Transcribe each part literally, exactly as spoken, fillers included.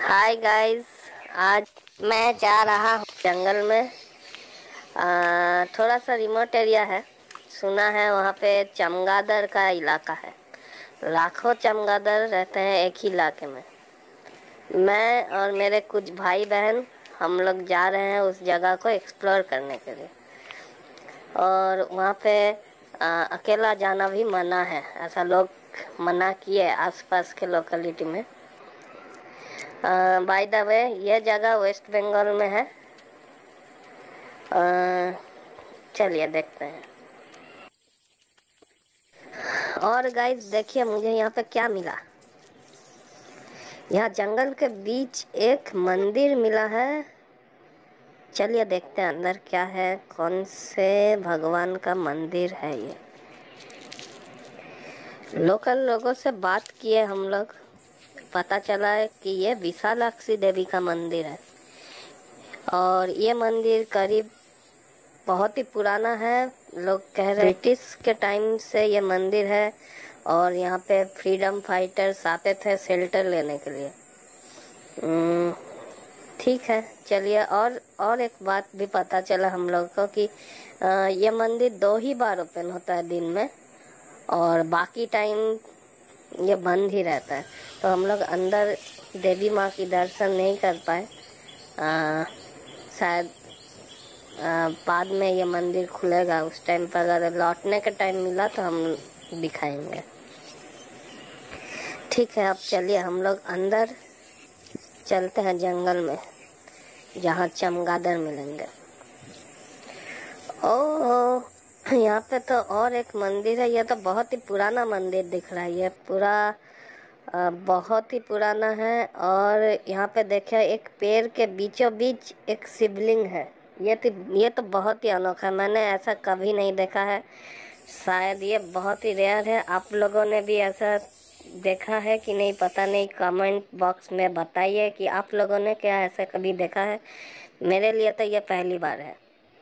Hi guys. आज मैं जा रहा हूँ जंगल में। आ, थोड़ा सा रिमोट एरिया है। सुना है वहाँ पे चमगादड़ का इलाका है। लाखों चमगादड़ रहते हैं एक ही इलाके में। मैं और मेरे कुछ भाई बहन हम लोग जा रहे हैं उस जगह को एक्सप्लोर करने के लिए। और वहाँ पे आ, अकेला जाना भी मना है, ऐसा लोग मना किए आसपास के लोकेलिटी में। बाय द वे ये जगह वेस्ट बंगाल में है। uh, चलिए देखते हैं। और गाइस देखिए मुझे यहाँ पे क्या मिला। यहाँ जंगल के बीच एक मंदिर मिला है। चलिए देखते हैं अंदर क्या है, कौन से भगवान का मंदिर है ये। लोकल लोगों से बात किए हम लोग, पता चला है कि ये विशालाक्षी देवी का मंदिर है। और ये मंदिर करीब बहुत ही पुराना है। लोग कह रहे ब्रिटिश के टाइम से ये मंदिर है और यहाँ पे फ्रीडम फाइटर्स आते थे शेल्टर लेने के लिए। ठीक है, चलिए। और और एक बात भी पता चला हम लोग को कि आ, ये मंदिर दो ही बार ओपन होता है दिन में और बाकी टाइम ये बंद ही रहता है। तो हम लोग अंदर देवी माँ की दर्शन नहीं कर पाए। शायद बाद में ये मंदिर खुलेगा, उस टाइम पर अगर लौटने का टाइम मिला तो हम दिखाएंगे। ठीक है, अब चलिए हम लोग अंदर चलते हैं जंगल में जहाँ चमगादड़ मिलेंगे। ओह, यहाँ पे तो और एक मंदिर है। ये तो बहुत ही पुराना मंदिर दिख रहा है। ये पूरा आ, बहुत ही पुराना है। और यहाँ पे देखिए एक पेड़ के बीचों बीच एक शिवलिंग है। ये तो ये तो बहुत ही अनोखा है, मैंने ऐसा कभी नहीं देखा है। शायद ये बहुत ही रेयर है। आप लोगों ने भी ऐसा देखा है कि नहीं पता नहीं, कमेंट बॉक्स में बताइए कि आप लोगों ने क्या ऐसा कभी देखा है। मेरे लिए तो ये पहली बार है।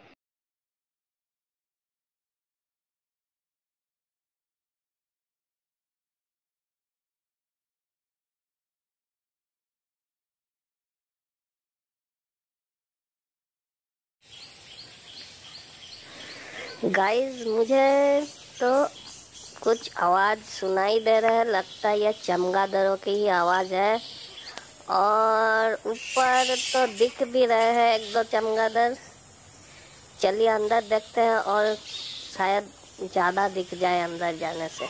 गाइस मुझे तो कुछ आवाज़ सुनाई दे रहा है, लगता है ये चमगादड़ों की ही आवाज़ है। और ऊपर तो दिख भी रहे हैं एक दो चमगादड़। चलिए अंदर देखते हैं और शायद ज़्यादा दिख जाए अंदर जाने से।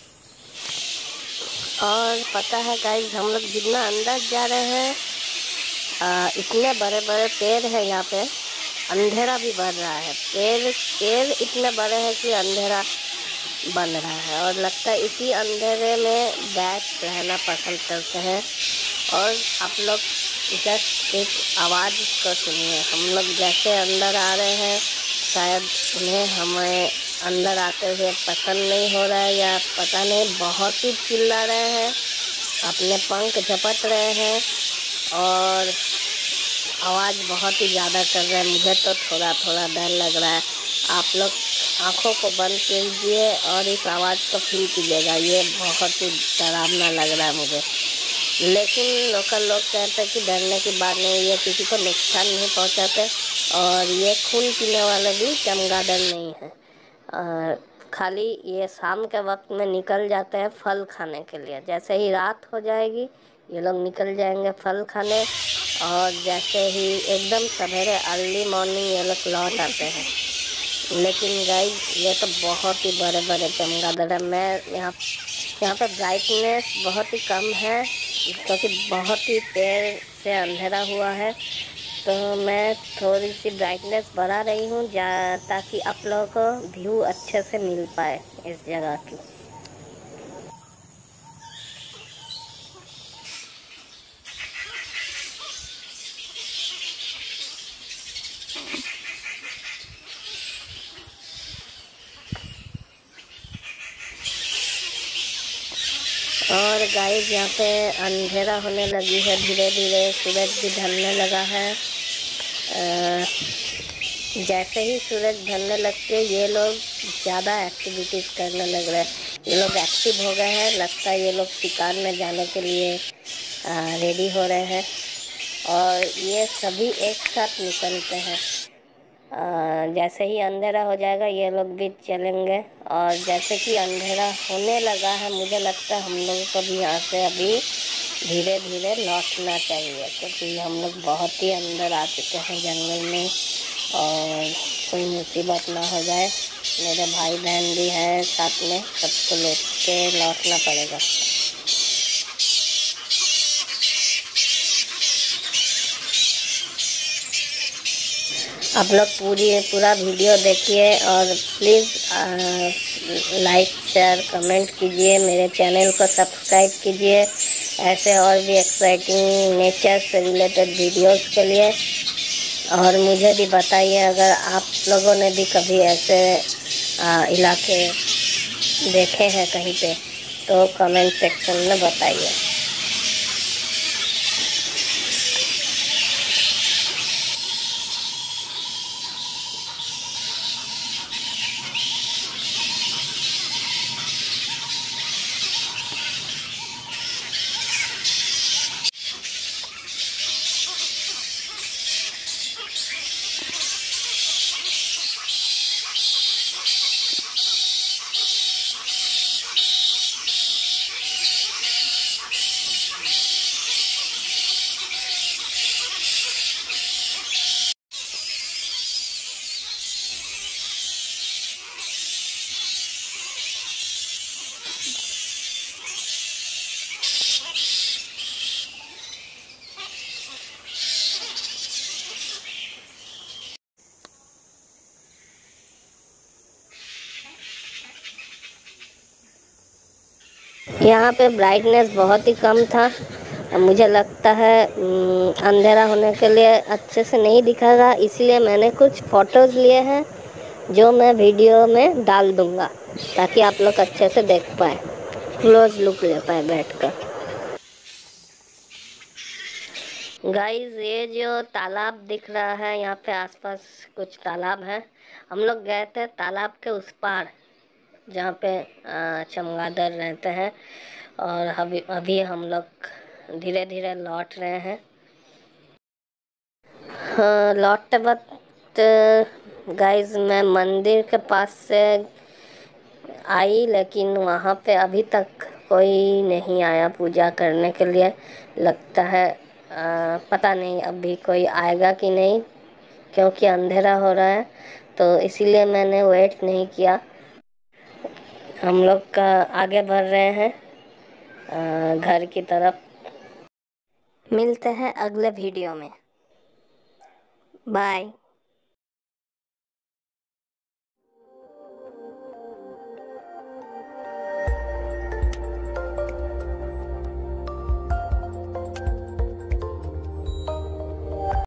और पता है गाइस हम लोग जितना अंदर जा रहे हैं आ, इतने बड़े बड़े पेड़ हैं यहाँ पे, अंधेरा भी बढ़ रहा है। पेड़ पेड़ इतने बड़े हैं कि अंधेरा बन रहा है और लगता है इसी अंधेरे में बैठ रहना पसंद करते हैं। और आप लोग जस्ट एक आवाज़ को सुनिए। हम लोग जैसे अंदर आ रहे हैं, शायद उन्हें हमें अंदर आते हुए पसंद नहीं हो रहा है या पता नहीं, बहुत ही चिल्ला रहे हैं, अपने पंख झपट रहे हैं और आवाज़ बहुत ही ज़्यादा कर रहा है। मुझे तो थोड़ा थोड़ा डर लग रहा है। आप लोग आँखों को बंद कीजिए और इस आवाज़ को फील कीजिएगा। ये बहुत ही डरावना लग रहा है मुझे। लेकिन लोकल लोग कहते हैं कि डरने की बात नहीं, ये किसी को नुकसान नहीं पहुंचाते और ये खून पीने वाले भी चमगादड़ नहीं है। और खाली ये शाम के वक्त में निकल जाते हैं फल खाने के लिए। जैसे ही रात हो जाएगी ये लोग निकल जाएंगे फल खाने और जैसे ही एकदम सवेरे अर्ली मॉर्निंग ये लोग लौट आते हैं। लेकिन गाइस ये तो बहुत ही बड़े बड़े चमगादड़ है। मैं यहाँ यहाँ पे ब्राइटनेस बहुत ही कम है क्योंकि बहुत ही पेड़ से अंधेरा हुआ है। तो मैं थोड़ी सी ब्राइटनेस बढ़ा रही हूँ ताकि आप लोगों को व्यू अच्छे से मिल पाए इस जगह की। और गाइस यहाँ पे अंधेरा होने लगी है, धीरे धीरे सूरज भी ढलने लगा है। आ, जैसे ही सूरज ढलने लगते ये लोग ज़्यादा एक्टिविटीज़ करने लग रहे हैं। ये लोग एक्टिव हो गए हैं, लगता है ये लोग शिकार में जाने के लिए रेडी हो रहे हैं। और ये सभी एक साथ निकलते हैं। अ, जैसे ही अंधेरा हो जाएगा ये लोग भी चलेंगे, और जैसे कि अंधेरा होने लगा है मुझे लगता है हम लोगों को भी यहाँ से अभी धीरे धीरे लौटना चाहिए, क्योंकि हम लोग बहुत ही अंदर आ चुके हैं जंगल में और कोई मुसीबत ना हो जाए। मेरे भाई बहन भी है साथ में, सबको लेके लौटना पड़ेगा। आप लोग पूरी पूरा वीडियो देखिए और प्लीज़ लाइक शेयर कमेंट कीजिए, मेरे चैनल को सब्सक्राइब कीजिए ऐसे और भी एक्साइटिंग नेचर से रिलेटेड वीडियोस के लिए। और मुझे भी बताइए अगर आप लोगों ने भी कभी ऐसे आ, इलाके देखे हैं कहीं पे, तो कमेंट सेक्शन में बताइए। यहाँ पे ब्राइटनेस बहुत ही कम था, मुझे लगता है अंधेरा होने के लिए अच्छे से नहीं दिखेगा, इसलिए मैंने कुछ फ़ोटोज़ लिए हैं जो मैं वीडियो में डाल दूँगा ताकि आप लोग अच्छे से देख पाए, क्लोज लुक ले पाए बैठकर। गाइस ये जो तालाब दिख रहा है, यहाँ पे आसपास कुछ तालाब हैं। हम लोग गए थे तालाब के उस पार जहाँ पे चमगादड़ रहते हैं, और अभी अभी हम लोग धीरे धीरे लौट रहे हैं। हाँ, लौटते वक्त गाइस मैं मंदिर के पास से आई, लेकिन वहाँ पे अभी तक कोई नहीं आया पूजा करने के लिए। लगता है आ, पता नहीं अभी कोई आएगा कि नहीं, क्योंकि अंधेरा हो रहा है, तो इसीलिए मैंने वेट नहीं किया। हम लोग का आगे बढ़ रहे हैं आ, घर की तरफ। मिलते हैं अगले वीडियो में। बाय।